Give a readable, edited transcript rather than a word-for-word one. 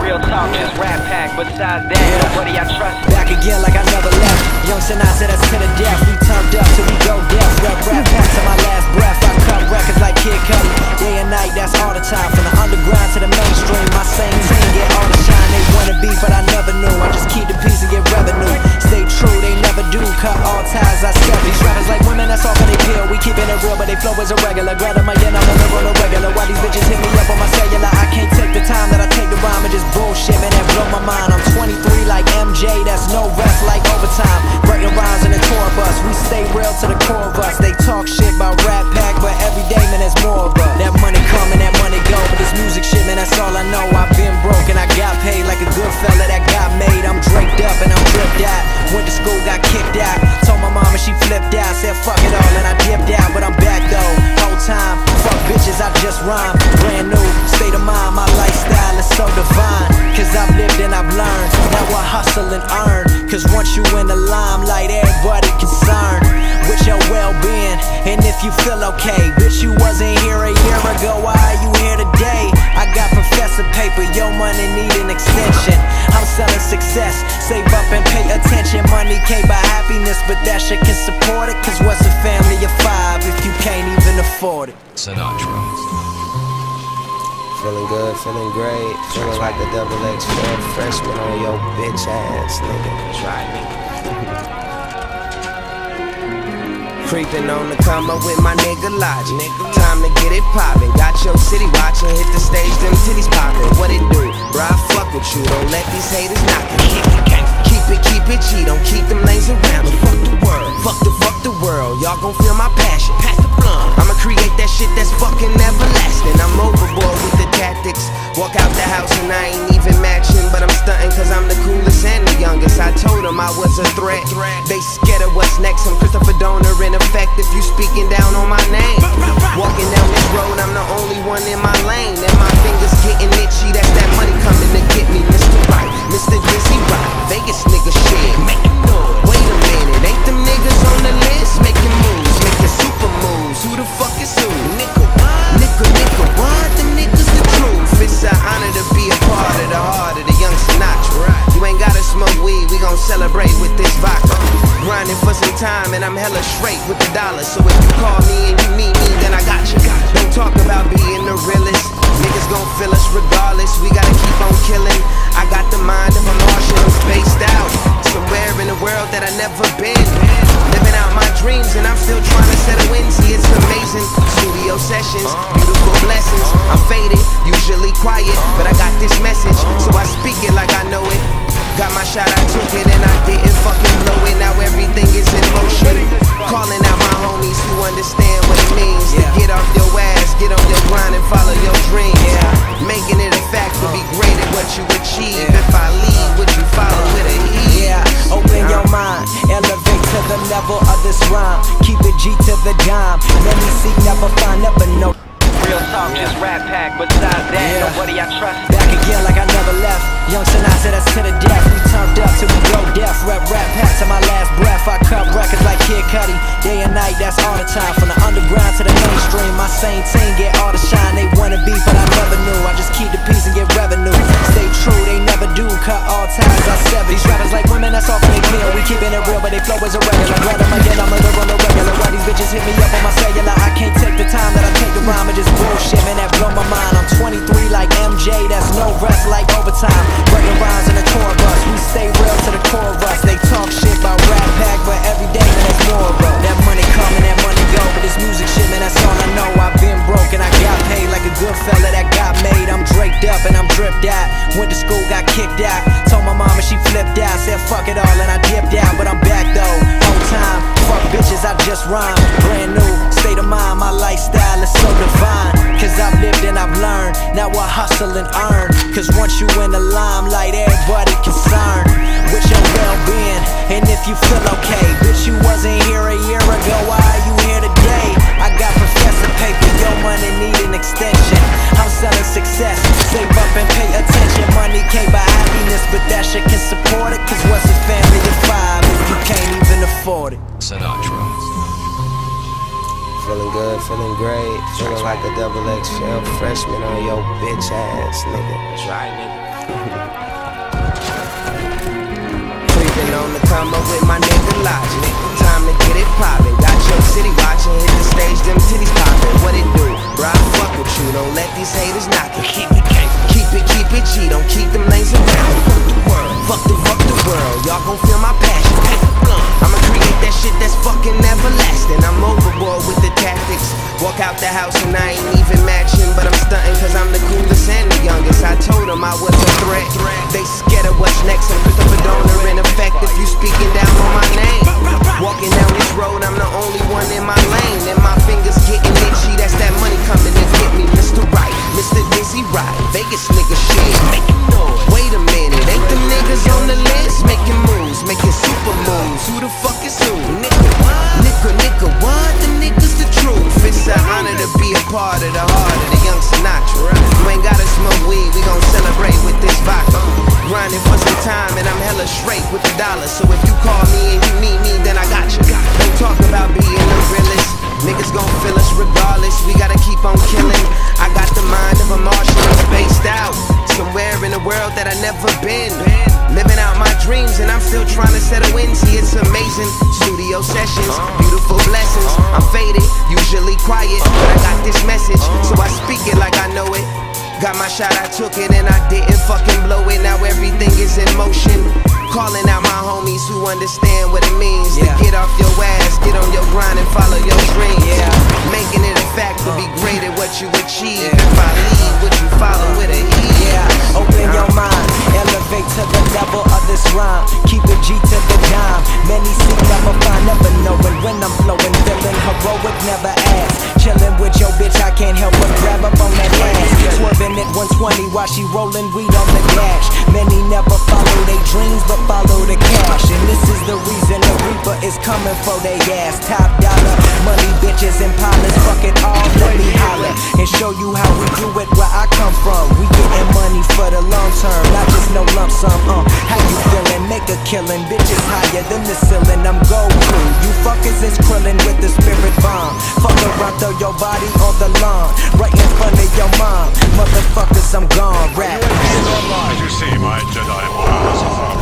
Real talk, just rap pack. Besides that, nobody I trust. Back again like I never left. Young Sinai said that's to the death. We turned up till we go deaf. Rap pack to my last breath. I cut records like Kid Cudi. Day and night, that's all the time. From the underground to the mainstream, my same team get all the shine. They wanna be, but I never knew. I just keep the peace and get revenue. Stay true, they never do. Cut all ties, I step. These rappers like women, that's all for they pill. We keepin' it real, but they flow is irregular. Grab them again, I'm on the regular. Why these bitches hit me up on my cellular? I can't take the time that I take to rhyme and just bullshit, man, that blow my mind. I'm 23 like MJ, that's no rest like overtime. Writing rhymes in the tour bus, we stay real to the core of us. They talk shit about Rap Pack, but every day, man, there's more of us. That money come and that money go, but this music shit, man, that's all I know. I've been broke and I got paid like a good fella that got made. I'm draped up and I'm dripped out. Went to school, got kicked out. Told my mama she flipped out. Said fuck it all and I dipped out, but I'm back though. Whole time, fuck bitches, I just rhyme. Brand new state of mind, my lifestyle is so divine. Cause I've lived and I've learned. Now I hustle and earn. Cause once you in the limelight, everybody concerned with your well-being. And if you feel okay, bitch, you wasn't here a year ago, why are you here today? I got professor paper, your money need an extension. I'm selling success, save up and pay attention. Money can't buy happiness, but that shit can support it. Cause what's a family of five if you can't even afford it? Sinatra. Feeling good, feeling great, feeling like a double X freshman on your bitch ass, nigga. Try me. Creeping on the come up with my nigga Logic. Time to get it poppin'. Got your city watchin', hit the stage, them titties poppin'. What it do? Bro, I fuck with you, don't let these haters knock it. Keep it G, don't keep them lanes around me. Fuck the world, fuck the world. Y'all gon' feel my passion. Pass the blunt. I'ma create that shit that's fucking everlasting. I'm overboard with the tactics. Walk out the house and I ain't even matching, but I'm stunting cause I'm the coolest and the youngest. I told them I was a threat. They scared of what's next. I'm Christopher Donor in effect if you speaking down on my name. Walking down this road, I'm the only one in my lane. And my fingers getting itchy, that's that money coming to get me. Mr. Right, Mr. Dizzy Right, Vegas nigga shit. Making noise. Wait a minute, ain't them niggas on the list? Making moves, making super moves. Who the fuck is who? Nickel, what? Them niggas the truth. It's an honor to be a part of the heart of the young Sinatra. You ain't gotta smoke weed, we gon' celebrate with this vodka. Grinding for some time and I'm hella straight with the dollar. So if you call me and you need me, then I got you. Don't talk about being the realest. Niggas gon' feel us regardless. We gotta keep on killing. I got the mind of a Martian, I'm spaced out somewhere in the world that I never been. Living out my dreams and I'm still trying to settle in. See, it's amazing. Studio sessions, beautiful blessings. I'm faded, usually quiet, but I got this message, so I speak it like I know it. Got my shot, I took it and I didn't fucking blow it. Now everything is in motion. Calling out my homies who understand what it means to get off your ass, get on your grind and follow your dreams. Making it a fact to be great at what you achieve. If I lead, would you follow with a heat? Open your mind, elevate to the level of this rhyme. Keep it G to the dime. Let me seek, never find, never know. Real talk, just rap pack. Besides that, nobody I trust. Back again like I never left. Young Sinai said that's to the death. We turned up till we go deaf. Rap pack to my last breath. I cut records like Kid Cudi. Day and night, that's all the time. From the underground to the mainstream, my same team get all the shine. They wanna be, but I never knew. I just keep the peace and get revenue. Stay true, they never do. Cut all ties, I sever. These rappers like women, that's all for they kill. We keepin' it real, but they flow is irregular. Grab them again, I'm on the regular. Why these bitches hit me up on my cellular? I can't take the time that I take to rhyme and just bullshit, man, that blow my mind. I'm 23 like MJ, that's no rest like overtime. Writing rhymes in the tour bus, we stay real to the core of us. They talk shit about Rap Pack, but every day, man, there's more of us. That money come and that money go, but this music shit, man, that's all I know. I've been broke and I got paid like a good fella that got made. I'm draped up and I'm dripped out. Went to school, got kicked out. Told my mama she flipped out. Said fuck it all and I dipped out, but I'm back though. Whole time, fuck bitches, I just rhyme. Brand new state of mind, my lifestyle is so divine. Cause I've lived and I've learned. Now I hustle and earn. Cause once you in the limelight, everybody concerned with your well-being. And if you feel okay, bitch, you wasn't here a year ago, why are you here today? I got professor paper, your money need an extension. I'm selling success, save up and pay attention. Money can't buy happiness, but that shit can support it. Cause what's a family of five if you can't even afford it? Sinatra. Feeling good, feeling great, feeling like a double X freshman on your bitch ass, nigga. Try, nigga. come up with my nigga Logic. Time to get it poppin'. Got your city watchin', hit the stage, them titties poppin'. What it do? Bro, I fuck with you, don't let these haters knock it. Keep it G, don't keep them lanes around. Fuck the world, fuck the world. Y'all gon' feel my passion. I'ma create that shit that's fucking everlasting. I'm overboard with the tactics. Walk out the house and I ain't even matching, but I'm stunting cause I'm the coolest and the youngest. I told them I was a threat. They scared of what's next. I'm Christopher Donor in effect if you speaking down on my name. Walking down this road, I'm the only one in my lane. And my fingers getting itchy, that's that money coming to get me. Mr. Right, Mr. Dizzy Right, Vegas nigga shit. Wait a minute, ain't them niggas on the list? Making moves, making super moves. Who the fuck is who? Nigga, what? The niggas the truth. It's an honor to be a part of the heart of the young Sinatra. You ain't gotta smoke weed, we gon' celebrate with this vodka. Grinding for some time and I'm hella straight with the dollar. So if you call me and you need me, then I got you. Don't talk about being the realest. Niggas gon' feel us regardless. We gotta keep on killing. I got the mind of a Martian, I'm spaced out somewhere in a world that I never been. Living out my dreams and I'm still trying to settle in. See, it's amazing. Studio sessions, beautiful blessings. I'm faded, usually quiet, but I got this message, so I speak it like I know it. Got my shot, I took it, and I didn't fucking blow it. Now everything is in motion. Calling out my homies who understand what it means to get off your ass, get on your grind and follow your dreams. Making it a fact to be great at what you achieve. If I lead, would you follow with a E? Open your mind, elevate to the level of this rhyme. Keep it G to the dime. Many seek, never find, never knowing when I'm flowing. Feeling heroic, never ask. Chilling with your bitch, I can't help but grab up on that ass. Swerving at 120 while she rolling weed on the dash. Many never follow their dreams, but follow the cash. And this is the reason the reaper is coming for they ass. Top dollar, money, bitches, and pilots. Fuck it all, let me holler and show you how we do it where I come from. We getting money for the long term, not just no lump sum. How you feeling? Make a killing. Bitches higher than the ceiling. I'm Goku. You fuckers is krillin' with the spirit bomb. Fuck around, throw your body on the lawn, right in front of your mom. Motherfuckers, I'm gone. Rap. As you see, my Jedi powers are